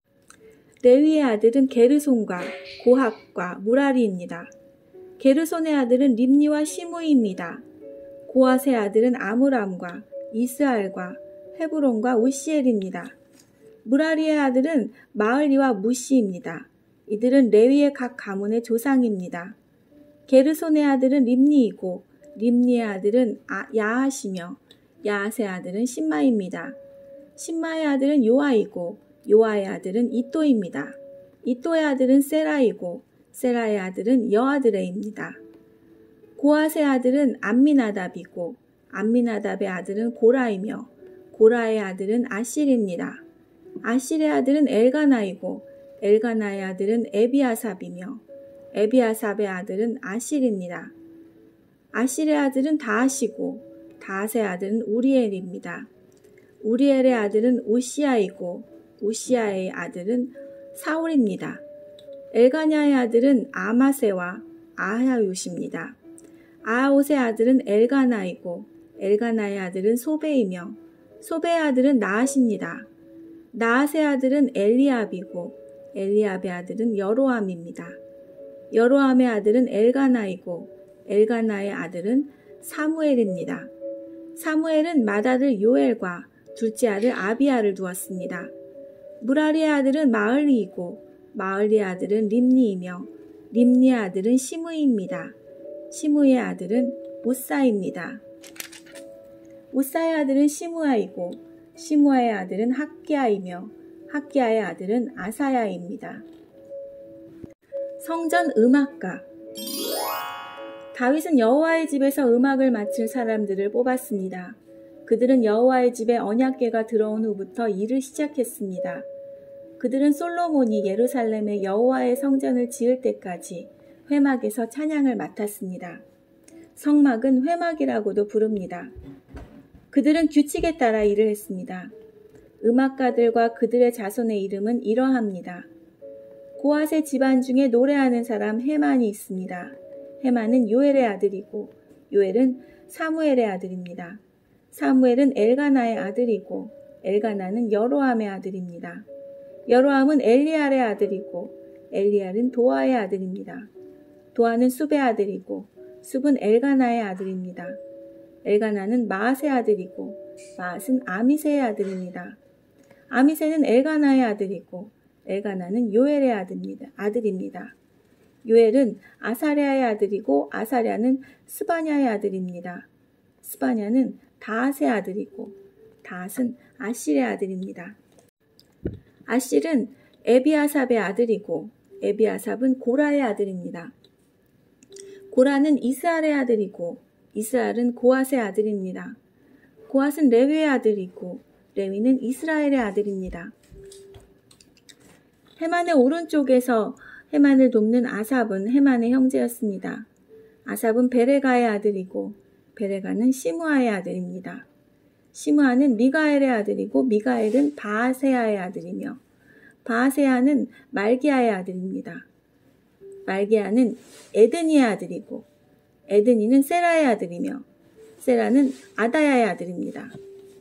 [SPEAKER 1] 레위의 아들은 게르손과 고핫과 무라리입니다. 게르손의 아들은 림니와 시므이입니다. 고핫의 아들은 아므람과 이스알과 헤브론과 우시엘입니다. 무라리의 아들은 마을리와 무시입니다. 이들은 레위의 각 가문의 조상입니다. 게르손의 아들은 림니이고 림니의 아들은 야하시며 야하스의 아들은 신마입니다. 신마의 아들은 요아이고 요아의 아들은 이또입니다. 이또의 아들은 세라이고 세라의 아들은 여아드레입니다. 고앗의 아들은 암미나답이고 암미나답의 아들은 고라이며 고라의 아들은 아실입니다. 아실의 아들은 엘가나이고 엘가나의 아들은 에비아삽이며 에비아삽의 아들은 아실입니다. 아실의 아들은 다앗이고 다앗의 아들은 우리엘입니다. 우리엘의 아들은 우시아이고 우시아의 아들은 사울입니다. 엘가냐의 아들은 아마세와 아하윳입니다. 아하옷의 아들은 엘가나이고 엘가나의 아들은 소베이며 소베의 아들은 나앗입니다. 나앗의 아들은 엘리압이고 엘리압의 아들은 여로암입니다. 여로암의 아들은 엘가나이고 엘가나의 아들은 사무엘입니다. 사무엘은 맏아들 요엘과 둘째 아들 아비야를 두었습니다. 무라리의 아들은 마을리이고 마을리의 아들은 림니이며 림니의 아들은 시므이입니다. 시므이의 아들은 우사입니다. 우사의 아들은 시므아이고 시므아의 아들은 학기야이며 학기야의 아들은 아사야입니다. 성전 음악가. 다윗은 여호와의 집에서 음악을 맡을 사람들을 뽑았습니다. 그들은 여호와의 집에 언약궤가 들어온 후부터 일을 시작했습니다. 그들은 솔로몬이 예루살렘에 여호와의 성전을 지을 때까지 회막에서 찬양을 맡았습니다. 성막은 회막이라고도 부릅니다. 그들은 규칙에 따라 일을 했습니다. 음악가들과 그들의 자손의 이름은 이러합니다. 고앗의 집안 중에 노래하는 사람 헤만이 있습니다. 헤만은 요엘의 아들이고 요엘은 사무엘의 아들입니다. 사무엘은 엘가나의 아들이고 엘가나는 여로암의 아들입니다. 여로암은 엘리알의 아들이고 엘리알은 도아의 아들입니다. 도아는 숲의 아들이고 숲은 엘가나의 아들입니다. 엘가나는 마앗의 아들이고 마앗은 아미세의 아들입니다. 아미세는 엘가나의 아들이고 엘가나는 요엘의 아들입니다. 요엘은 아사랴의 아들이고 아사랴는 스바냐의 아들입니다. 스바냐는 다앗의 아들이고 다앗은 아실의 아들입니다. 아실은 에비아삽의 아들이고 에비아삽은 고라의 아들입니다. 고라는 이스알의 아들이고 이스알은 고앗의 아들입니다. 고앗은 레위의 아들이고 레위는 이스라엘의 아들입니다. 헤만의 오른쪽에서 헤만을 돕는 아삽은 헤만의 형제였습니다. 아삽은 베레가의 아들이고 베레가는 시므아의 아들입니다. 시므아는 미가엘의 아들이고 미가엘은 바아세아의 아들이며 바아세아는 말기야의 아들입니다. 말기야는 에드니의 아들이고 에드니는 세라의 아들이며 세라는 아다야의 아들입니다.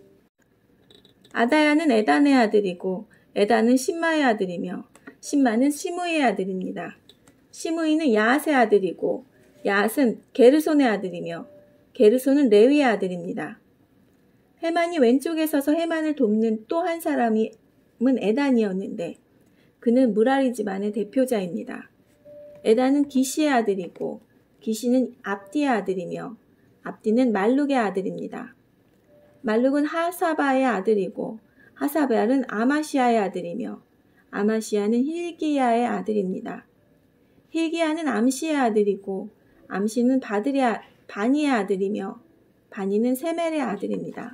[SPEAKER 1] 아다야는 에단의 아들이고 에단은 심마의 아들이며 심마는 시므이의 아들입니다. 시므이는 야앗의 아들이고 야앗은 게르손의 아들이며 게르손은 레위의 아들입니다. 헤만이 왼쪽에 서서 헤만을 돕는 또 한 사람은 에단이었는데 그는 무라리 집안의 대표자입니다. 에단은 기시의 아들이고 기시는 압디의 아들이며 압디는 말룩의 아들입니다. 말룩은 하사바의 아들이고 하사바는 아마시아의 아들이며 아마시아는 힐기야의 아들입니다. 힐기야는 암시의 아들이고 암시는 바니의 아들이며 바니는 세멜의 아들입니다.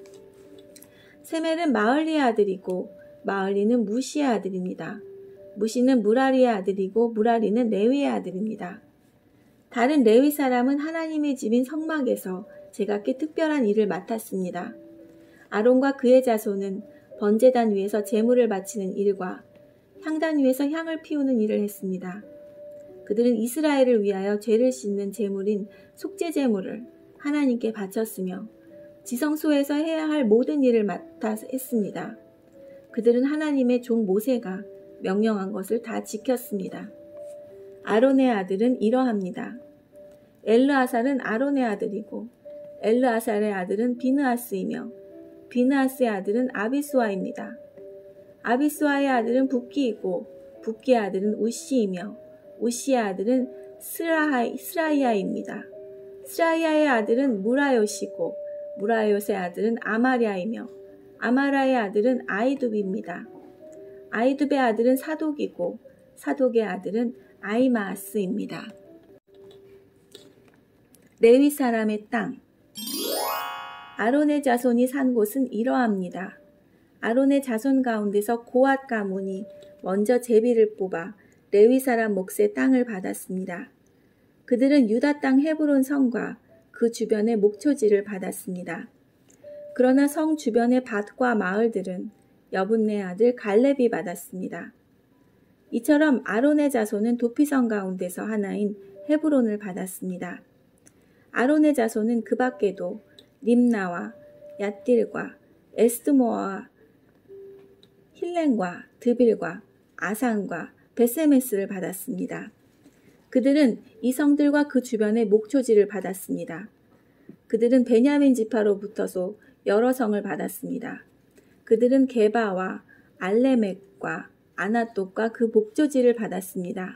[SPEAKER 1] 세멜은 마을리의 아들이고 마을리는 무시의 아들입니다. 무시는 무라리의 아들이고 무라리는 레위의 아들입니다. 다른 레위 사람은 하나님의 집인 성막에서 제각기 특별한 일을 맡았습니다. 아론과 그의 자손은 번제단 위에서 제물을 바치는 일과 향단 위에서 향을 피우는 일을 했습니다. 그들은 이스라엘을 위하여 죄를 씻는 제물인 속죄 제물을 하나님께 바쳤으며 지성소에서 해야 할 모든 일을 맡아 했습니다. 그들은 하나님의 종 모세가 명령한 것을 다 지켰습니다. 아론의 아들은 이러합니다. 엘르아살은 아론의 아들이고 엘르아살의 아들은 비느하스이며 비느하스의 아들은 아비수아입니다. 아비수아의 아들은 붓기이고 붓기의 아들은 우시이며 우시의 아들은 스라이아입니다. 스라이아의 아들은 무라요시고 무라요의 아들은 아마랴이며 아마라의 아들은 아이둡입니다. 아이둡의 아들은 사독이고 사독의 아들은 아이마아스입니다. 레위 사람의 땅. 아론의 자손이 산 곳은 이러합니다. 아론의 자손 가운데서 고앗 가문이 먼저 제비를 뽑아 레위 사람 몫의 땅을 받았습니다. 그들은 유다 땅 헤브론 성과 그 주변의 목초지를 받았습니다. 그러나 성 주변의 밭과 마을들은 여분네 아들 갈렙이 받았습니다. 이처럼 아론의 자손은 도피성 가운데서 하나인 헤브론을 받았습니다. 아론의 자손은 그 밖에도 림나와 얏딜과 에스드모아와 힐렌과 드빌과 아산과 베세메스를 받았습니다. 그들은 이 성들과 그 주변의 목초지를 받았습니다. 그들은 베냐민 지파로부터서 여러 성을 받았습니다. 그들은 게바와 알레멕과 아나돗과 그 목초지를 받았습니다.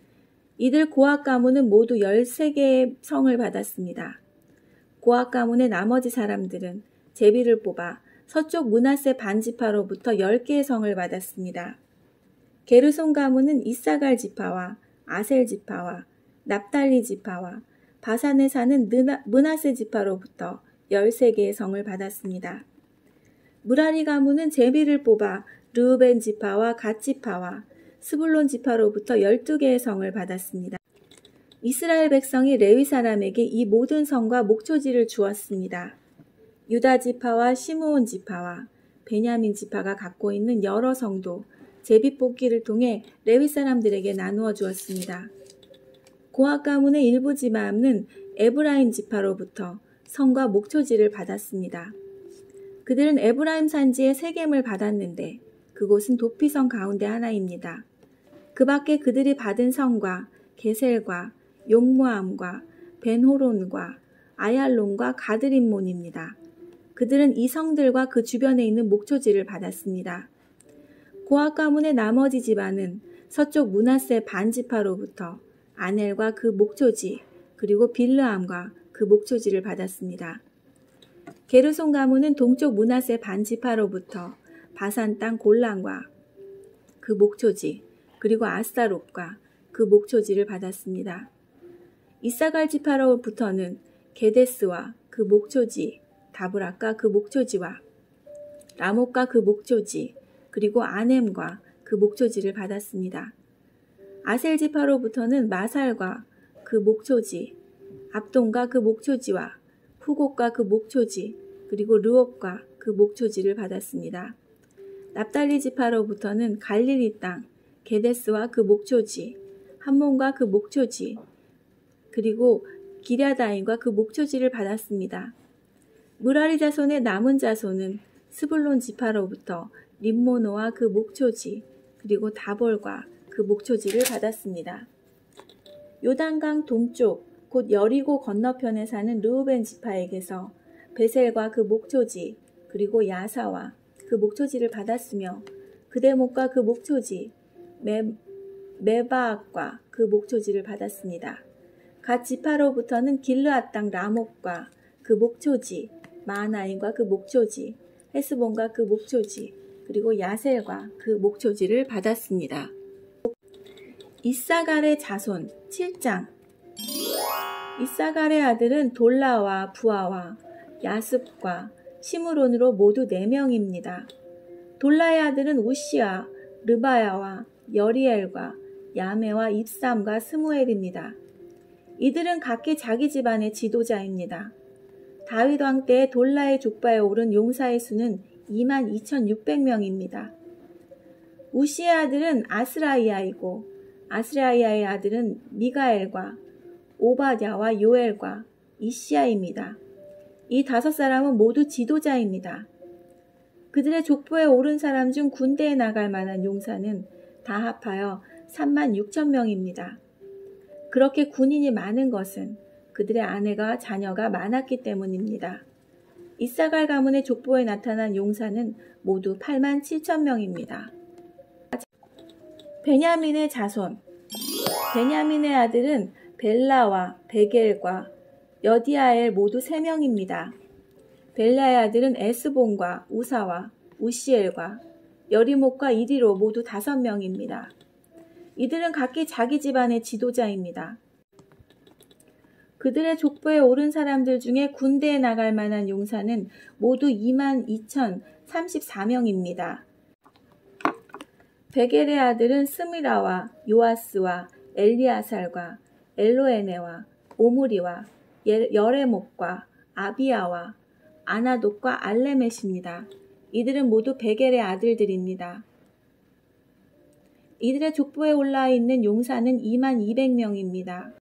[SPEAKER 1] 이들 고앗 가문은 모두 13개의 성을 받았습니다. 고앗 가문의 나머지 사람들은 제비를 뽑아 서쪽 므낫세 반지파로부터 10개의 성을 받았습니다. 게르손 가문은 이사갈 지파와 아셀 지파와 납달리 지파와 바산에 사는 므낫세 지파로부터 13개의 성을 받았습니다. 무라리 가문은 제비를 뽑아 르우벤 지파와 갓 지파와 스불론 지파로부터 12개의 성을 받았습니다. 이스라엘 백성이 레위 사람에게 이 모든 성과 목초지를 주었습니다. 유다 지파와 시므온 지파와 베냐민 지파가 갖고 있는 여러 성도 제비 뽑기를 통해 레위 사람들에게 나누어 주었습니다. 고앗 가문의 일부 지파는 에브라임 지파로부터 성과 목초지를 받았습니다. 그들은 에브라임 산지에 세겜을 받았는데 그곳은 도피성 가운데 하나입니다. 그 밖에 그들이 받은 성과 게셀과 용무암과 벤호론과 아얄론과 가드림몬입니다. 그들은 이 성들과 그 주변에 있는 목초지를 받았습니다. 고앗 가문의 나머지 집안은 서쪽 므낫세 반지파로부터 아넬과 그 목초지 그리고 빌르암과 그 목초지를 받았습니다. 게르손 가문은 동쪽 므낫세 반지파로부터 바산 땅 골란과 그 목초지 그리고 아스타롯과 그 목초지를 받았습니다. 이사갈 지파로부터는 게데스와 그 목초지, 다브락과 그 목초지와 라못과 그 목초지, 그리고 아넴과 그 목초지를 받았습니다. 아셀 지파로부터는 마살과 그 목초지, 압돈과 그 목초지와 후곡과 그 목초지, 그리고 르옵과 그 목초지를 받았습니다. 납달리 지파로부터는 갈릴리 땅, 게데스와 그 목초지, 함몬과 그 목초지, 그리고 기랴다임과 그 목초지를 받았습니다. 무라리 자손의 남은 자손은 스불론 지파로부터 림모노와 그 목초지, 그리고 다볼과 그 목초지를 받았습니다. 요단강 동쪽 곧 여리고 건너편에 사는 르우벤 지파에게서 베셀과 그 목초지, 그리고 야사와 그 목초지를 받았으며 그대목과 그 목초지, 메바악과 그 목초지를 받았습니다. 갓 지파로부터는 길르앗 땅 라못과 그 목초지, 마하나임과 그 목초지, 헤스본과 그 목초지, 그리고 야셀과 그 목초지를 받았습니다. 이사갈의 자손 7장. 이사갈의 아들은 돌라와 부아와 야습과 시므론으로 모두 4명입니다. 돌라의 아들은 우시아, 르바야와 여리엘과 야메와 입삼과 스무엘입니다. 이들은 각기 자기 집안의 지도자입니다. 다윗 왕 때 돌라의 족바에 오른 용사의 수는 22,600명입니다. 우시의 아들은 아스라이아이고 아스라이아의 아들은 미가엘과 오바댜와 요엘과 이시야입니다. 이 5사람은 모두 지도자입니다. 그들의 족보에 오른 사람 중 군대에 나갈 만한 용사는 다 합하여 36,000명입니다. 그렇게 군인이 많은 것은 그들의 아내가 자녀가 많았기 때문입니다. 이사갈 가문의 족보에 나타난 용사는 모두 87,000명입니다. 베냐민의 자손. 베냐민의 아들은 벨라와 베겔과 여디아엘 모두 3명입니다. 벨라의 아들은 에스본과 우사와 우시엘과 여리목과 이리로 모두 5명입니다. 이들은 각기 자기 집안의 지도자입니다. 그들의 족보에 오른 사람들 중에 군대에 나갈 만한 용사는 모두 22,034명입니다. 베겔의 아들은 스미라와 요아스와 엘리아살과 엘로에네와 오므리와 여레목과 아비야와 아나돗과 알레멧입니다. 이들은 모두 베겔의 아들들입니다. 이들의 족보에 올라 있는 용사는 22,200명입니다.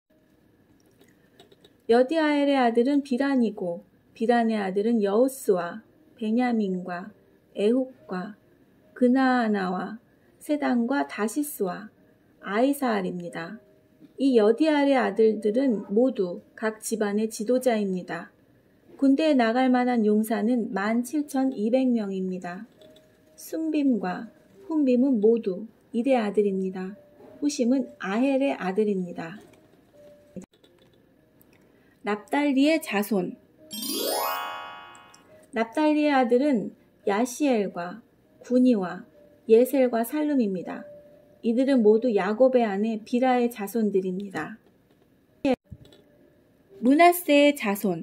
[SPEAKER 1] 여디아엘의 아들은 비란이고 비란의 아들은 여우스와 베냐민과 에훗과 그나아나와 세단과 다시스와 아이사알입니다. 이 여디아엘의 아들들은 모두 각 집안의 지도자입니다. 군대에 나갈 만한 용사는 17,200명입니다. 순빔과 훈빔은 모두 이의 아들입니다. 후심은 아헬의 아들입니다. 납달리의 자손. 납달리의 아들은 야시엘과 구니와 예셀과 살룸입니다. 이들은 모두 야곱의 아내 비라의 자손들입니다. 므낫세의 자손.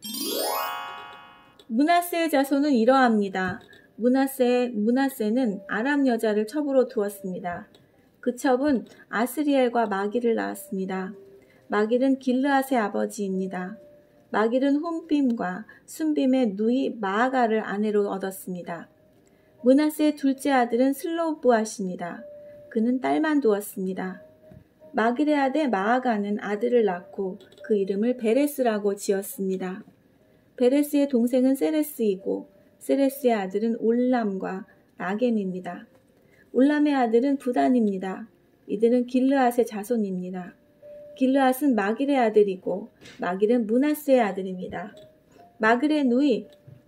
[SPEAKER 1] 므낫세의 자손은 이러합니다. 므낫세는 아람 여자를 첩으로 두었습니다. 그 첩은 아스리엘과 마길을 낳았습니다. 마길은 길르앗의 아버지입니다. 마길은 훈빔과 순빔의 누이 마아가를 아내로 얻었습니다. 므낫세의 둘째 아들은 슬로브앗입니다. 그는 딸만 두었습니다. 마길의 아들 마아가는 아들을 낳고 그 이름을 베레스라고 지었습니다. 베레스의 동생은 세레스이고 세레스의 아들은 올람과 라겜입니다. 올람의 아들은 부단입니다. 이들은 길르앗의 자손입니다. 길르앗은 마길의 아들이고 마길은 므낫세의 아들입니다. 마길의 누이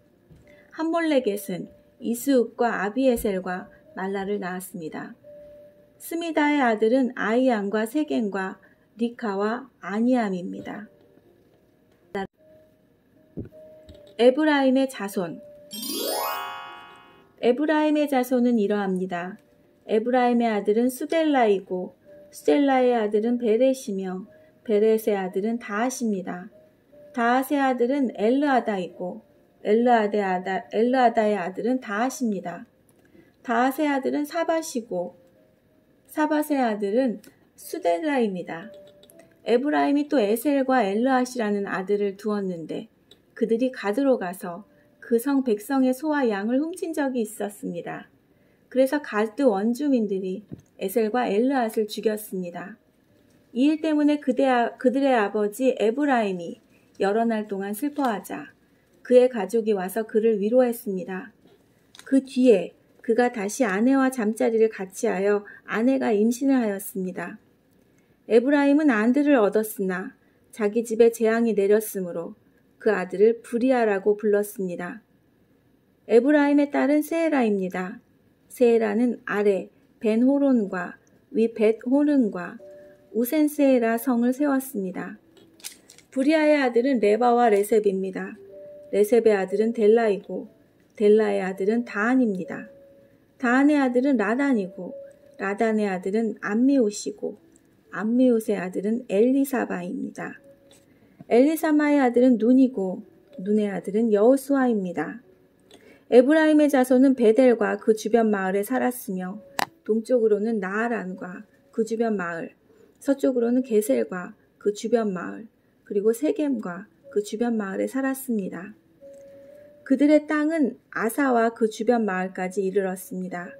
[SPEAKER 1] 함몰레겟은 이스욱과 아비에셀과 말라를 낳았습니다. 스미다의 아들은 아이안과 세겐과 리카와 아니암입니다. 에브라임의 자손. 에브라임의 자손은 이러합니다. 에브라임의 아들은 수델라이고 수델라의 아들은 베렛이며 베렛의 아들은 다핫입니다. 다핫의 아들은 엘르아다이고 엘르아다의 아들은 다핫입니다. 다핫의 아들은 사밧이고 사밧의 아들은 수델라입니다. 에브라임이 또 에셀과 엘르앗이라는 아들을 두었는데 그들이 가드로 가서 그 성 백성의 소와 양을 훔친 적이 있었습니다. 그래서 가드 원주민들이 에셀과 엘르앗을 죽였습니다. 이 일 때문에 그들의 아버지 에브라임이 여러 날 동안 슬퍼하자 그의 가족이 와서 그를 위로했습니다. 그 뒤에 그가 다시 아내와 잠자리를 같이 하여 아내가 임신을 하였습니다. 에브라임은 아들을 얻었으나 자기 집에 재앙이 내렸으므로 그 아들을 브리아라고 불렀습니다. 에브라임의 딸은 세에라입니다. 세에라는 아래 벤호론과 위 벳호른과 우센세에라 성을 세웠습니다. 브리아의 아들은 레바와 레셉입니다. 레셉의 아들은 델라이고 델라의 아들은 다한입니다. 다한의 아들은 라단이고 라단의 아들은 암미옷이고 암미옷의 아들은 엘리사바입니다. 엘리사마의 아들은 눈이고 눈의 아들은 여호수아입니다. 에브라임의 자손은 베델과 그 주변 마을에 살았으며 동쪽으로는 나아란과 그 주변 마을, 서쪽으로는 게셀과 그 주변 마을, 그리고 세겜과 그 주변 마을에 살았습니다. 그들의 땅은 아사와 그 주변 마을까지 이르렀습니다.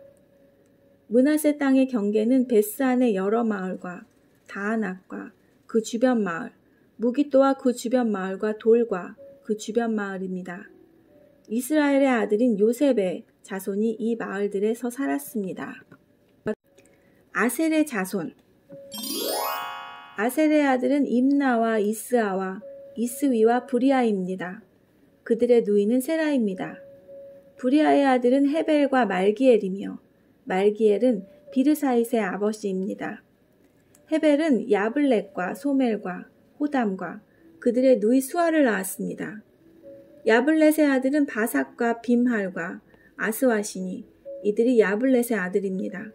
[SPEAKER 1] 므낫세 땅의 경계는 베스안의 여러 마을과 다아낙과 그 주변 마을, 무기또와 그 주변 마을과 돌과 그 주변 마을입니다. 이스라엘의 아들인 요셉의 자손이 이 마을들에서 살았습니다. 아셀의 자손. 아셀의 아들은 임나와 이스아와 이스위와 브리아입니다. 그들의 누이는 세라입니다. 브리아의 아들은 헤벨과 말기엘이며 말기엘은 비르사잇의 아버지입니다. 헤벨은 야블렛과 소멜과 호담과 그들의 누이 수아를 낳았습니다. 야블렛의 아들은 바삭과 빔할과 아스와시니 이들이 야블렛의 아들입니다.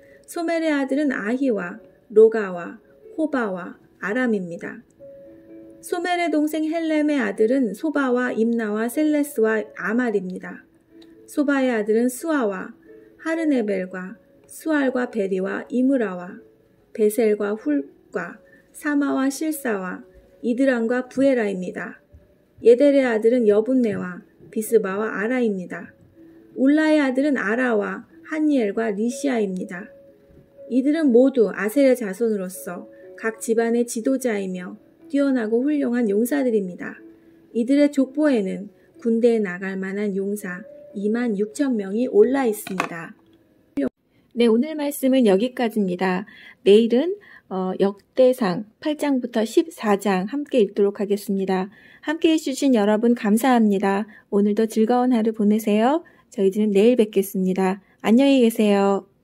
[SPEAKER 1] 소멜의 아들은 아히와 로가와 호바와 아람입니다. 소멜의 동생 헬렘의 아들은 소바와 임나와 셀레스와 아말입니다. 소바의 아들은 스와와 하르네벨과 수알과 베리와 이므라와 베셀과 훌과 사마와 실사와 이드람과 부에라입니다. 예델의 아들은 여분네와 비스바와 아라입니다. 울라의 아들은 아라와 한니엘과 리시아입니다. 이들은 모두 아셀의 자손으로서 각 집안의 지도자이며 뛰어나고 훌륭한 용사들입니다. 이들의 족보에는 군대에 나갈 만한 용사 26,000명이 올라 있습니다. 네, 오늘 말씀은 여기까지입니다. 내일은 역대상 8장부터 14장 함께 읽도록 하겠습니다. 함께 해주신 여러분 감사합니다. 오늘도 즐거운 하루 보내세요. 저희들은 내일 뵙겠습니다. 안녕히 계세요.